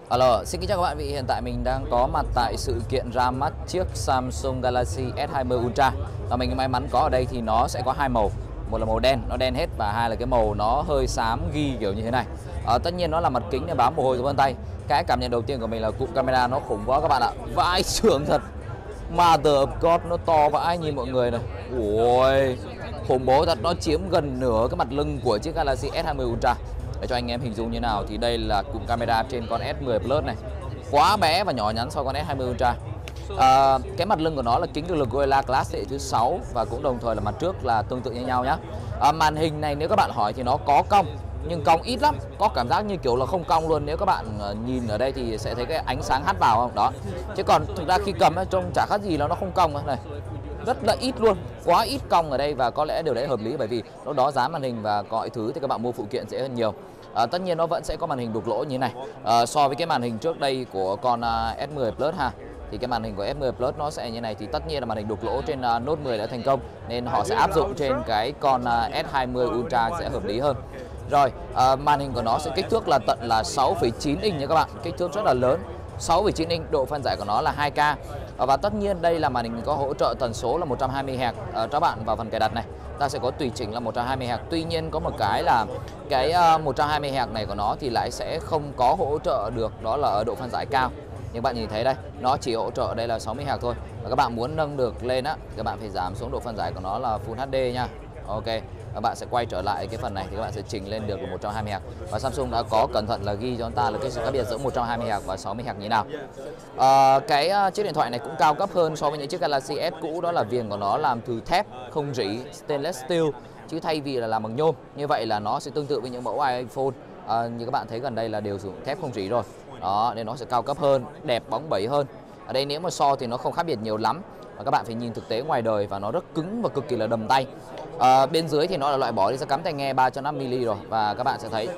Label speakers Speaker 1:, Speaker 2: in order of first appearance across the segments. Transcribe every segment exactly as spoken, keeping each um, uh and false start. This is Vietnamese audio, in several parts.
Speaker 1: Alo, xin kính chào các bạn. Vị hiện tại mình đang có mặt tại sự kiện ra mắt chiếc Samsung Galaxy S hai mươi Ultra. Và mình may mắn có ở đây thì nó sẽ có hai màu, một là màu đen, nó đen hết, và hai là cái màu nó hơi xám ghi kiểu như thế này. À, tất nhiên nó là mặt kính để bám mồ hôi của vân tay. Cái cảm nhận đầu tiên của mình là cụm camera nó khủng quá các bạn ạ. Vãi chưởng thật. Mother of God, nó to vãi nhìn mọi người này. Ôi, khủng bố thật, nó chiếm gần nửa cái mặt lưng của chiếc Galaxy S hai mươi Ultra. Để cho anh em hình dung như nào thì đây là cụm camera trên con S mười Plus này. Quá bé và nhỏ nhắn so với con S hai mươi Ultra. À, cái mặt lưng của nó là kính cực lực Gorilla Glass thế hệ thứ sáu và cũng đồng thời là mặt trước là tương tự như nhau nhá. À, màn hình này nếu các bạn hỏi thì nó có cong nhưng cong ít lắm, có cảm giác như kiểu là không cong luôn. Nếu các bạn nhìn ở đây thì sẽ thấy cái ánh sáng hắt vào không đó, chứ còn thực ra khi cầm trông chả khác gì là nó không cong này, rất là ít luôn, quá ít cong ở đây. Và có lẽ điều đấy hợp lý bởi vì nó đó giá màn hình và mọi thứ thì các bạn mua phụ kiện dễ hơn nhiều. À, tất nhiên nó vẫn sẽ có màn hình đục lỗ như thế này. À, so với cái màn hình trước đây của con uh, S mười Plus ha, thì cái màn hình của S mười Plus nó sẽ như này. Thì tất nhiên là màn hình đục lỗ trên uh, Note mười đã thành công nên họ sẽ áp dụng trên cái con uh, S hai mươi Ultra sẽ hợp lý hơn. Rồi, uh, màn hình của nó sẽ kích thước là tận là sáu phẩy chín inch nha các bạn, kích thước rất là lớn. sáu phẩy chín inch, độ phân giải của nó là hai K. Và tất nhiên đây là màn hình có hỗ trợ tần số là một trăm hai mươi héc. À, các bạn vào phần cài đặt này, ta sẽ có tùy chỉnh là một trăm hai mươi héc. Tuy nhiên có một cái là cái uh, một trăm hai mươi héc này của nó thì lại sẽ không có hỗ trợ được, đó là ở độ phân giải cao. Nhưng bạn nhìn thấy đây, nó chỉ hỗ trợ đây là sáu mươi héc thôi. Và các bạn muốn nâng được lên á, các bạn phải giảm xuống độ phân giải của nó là Full hát đê nha. Ok, các bạn sẽ quay trở lại cái phần này thì các bạn sẽ chỉnh lên được một trăm hai mươi héc. Và Samsung đã có cẩn thận là ghi cho chúng ta là cái sự khác biệt giữa một trăm hai mươi héc và sáu mươi héc như thế nào. À, cái uh, chiếc điện thoại này cũng cao cấp hơn so với những chiếc Galaxy S cũ, đó là viền của nó làm từ thép không rỉ stainless steel chứ thay vì là làm bằng nhôm. Như vậy là nó sẽ tương tự với những mẫu iPhone à, như các bạn thấy gần đây là đều sử dụng thép không rỉ rồi. Đó, nên nó sẽ cao cấp hơn, đẹp bóng bẩy hơn. Ở đây nếu mà so thì nó không khác biệt nhiều lắm. Và các bạn phải nhìn thực tế ngoài đời và nó rất cứng và cực kỳ là đầm tay. À, bên dưới thì nó là loại bỏ đi ra cắm tai nghe ba phẩy năm mi-li-mét rồi, và các bạn sẽ thấy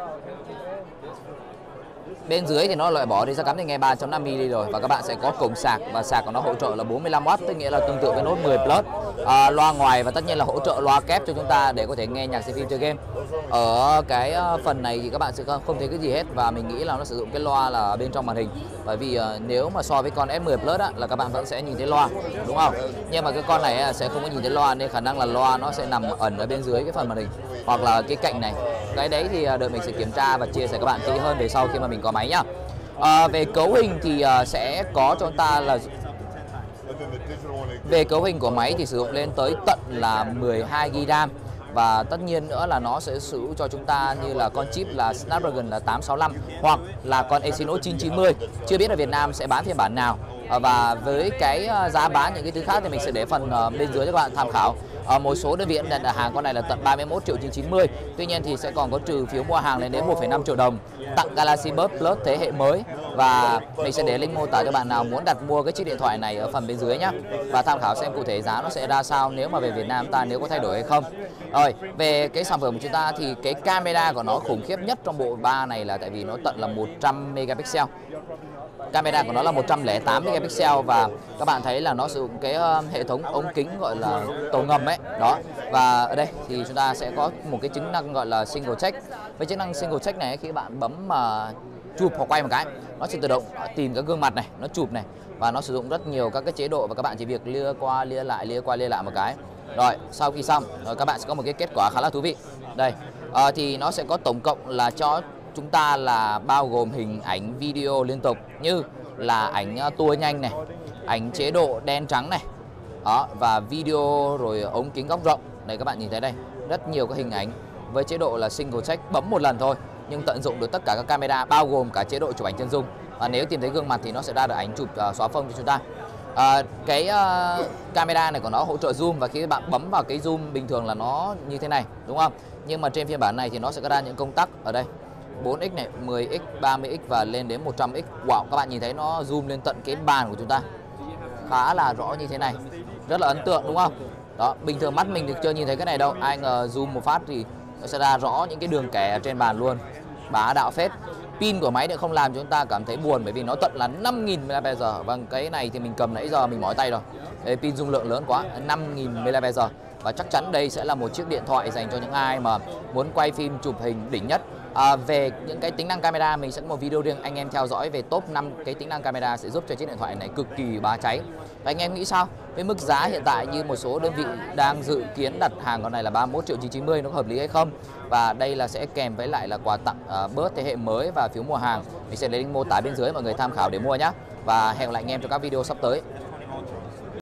Speaker 1: bên dưới thì nó loại bỏ đi ra cắm tai nghe ba phẩy năm mi-li-mét rồi, và các bạn sẽ có cổng sạc và sạc của nó hỗ trợ là bốn mươi lăm oát, tức nghĩa là tương tự với Note mười Plus. À, loa ngoài và tất nhiên là hỗ trợ loa kép cho chúng ta để có thể nghe nhạc, xem phim, chơi game. Ở cái phần này thì các bạn sẽ không thấy cái gì hết, và mình nghĩ là nó sử dụng cái loa là bên trong màn hình, bởi vì uh, nếu mà so với con S mười Plus á, là các bạn vẫn sẽ nhìn thấy loa, đúng không? Nhưng mà cái con này sẽ không có nhìn thấy loa, nên khả năng là loa nó sẽ nằm ẩn ở bên dưới cái phần màn hình hoặc là cái cạnh này. Cái đấy thì đợi mình sẽ kiểm tra và chia sẻ các bạn kỹ hơn về sau khi mà mình có máy nhá. À, về cấu hình thì uh, sẽ có cho chúng ta là về cấu hình của máy thì sử dụng lên tới tận là mười hai gi-ga-bai RAM. Và tất nhiên nữa là nó sẽ sử dụng cho chúng ta như là con chip là Snapdragon là tám sáu năm hoặc là con Exynos chín chín mươi. Chưa biết ở Việt Nam sẽ bán phiên bản nào. Và với cái giá bán những cái thứ khác thì mình sẽ để phần bên dưới cho các bạn tham khảo. À, một số đơn vị nhận đặt hàng con này là tận ba mươi mốt triệu chín trăm chín mươi. Tuy nhiên thì sẽ còn có trừ phiếu mua hàng lên đến một phẩy năm triệu đồng, tặng Galaxy Buds Plus thế hệ mới. Và mình sẽ để link mô tả cho bạn nào muốn đặt mua cái chiếc điện thoại này ở phần bên dưới nhé, và tham khảo xem cụ thể giá nó sẽ ra sao nếu mà về Việt Nam ta, nếu có thay đổi hay không. Rồi, về cái sản phẩm của chúng ta thì cái camera của nó khủng khiếp nhất trong bộ ba này là tại vì nó tận là một trăm megapixel. Camera của nó là một trăm lẻ tám megapixel, và các bạn thấy là nó sử dụng cái uh, hệ thống ống kính gọi là tàu ngầm ấy đó. Và ở đây thì chúng ta sẽ có một cái chức năng gọi là single check. Với chức năng single check này khi bạn bấm mà uh, chụp hoặc quay một cái, nó sẽ tự động tìm các gương mặt này, nó chụp này, và nó sử dụng rất nhiều các cái chế độ, và các bạn chỉ việc lia qua lia lại lia qua lia lại một cái. Rồi sau khi xong rồi các bạn sẽ có một cái kết quả khá là thú vị. Đây à, thì nó sẽ có tổng cộng là cho chúng ta là bao gồm hình ảnh video liên tục, như là ảnh tua nhanh này, ảnh chế độ đen trắng này đó, và video rồi ống kính góc rộng này. Các bạn nhìn thấy đây, rất nhiều các hình ảnh với chế độ là single check, bấm một lần thôi nhưng tận dụng được tất cả các camera, bao gồm cả chế độ chụp ảnh chân dung. Và nếu tìm thấy gương mặt thì nó sẽ ra được ảnh chụp uh, xóa phông cho chúng ta. À, cái uh, camera này của nó hỗ trợ zoom, và khi bạn bấm vào cái zoom bình thường là nó như thế này, đúng không? Nhưng mà trên phiên bản này thì nó sẽ có ra những công tắc ở đây, bốn x này, mười x, ba mươi x và lên đến một trăm x. Wow, các bạn nhìn thấy nó zoom lên tận cái bàn của chúng ta, khá là rõ như thế này, rất là ấn tượng đúng không? Đó, bình thường mắt mình thì chưa nhìn thấy cái này đâu, ai ngờ zoom một phát thì nó sẽ ra rõ những cái đường kẻ ở trên bàn luôn, bá đạo phết. Pin của máy thì không làm cho chúng ta cảm thấy buồn bởi vì nó tận là năm nghìn mi-li-am-pe-giờ. Vâng, cái này thì mình cầm nãy giờ mình mỏi tay rồi. Đây, pin dung lượng lớn quá, năm nghìn mi-li-am-pe-giờ. Và chắc chắn đây sẽ là một chiếc điện thoại dành cho những ai mà muốn quay phim chụp hình đỉnh nhất. À, về những cái tính năng camera mình sẽ có một video riêng, anh em theo dõi về top năm cái tính năng camera sẽ giúp cho chiếc điện thoại này cực kỳ bá cháy. Và anh em nghĩ sao? Với mức giá hiện tại như một số đơn vị đang dự kiến đặt hàng con này là ba mươi mốt triệu chín trăm chín mươi, nó có hợp lý hay không? Và đây là sẽ kèm với lại là quà tặng uh, bớt thế hệ mới và phiếu mua hàng. Mình sẽ để link mô tả bên dưới mọi người tham khảo để mua nhé. Và hẹn gặp lại anh em trong các video sắp tới.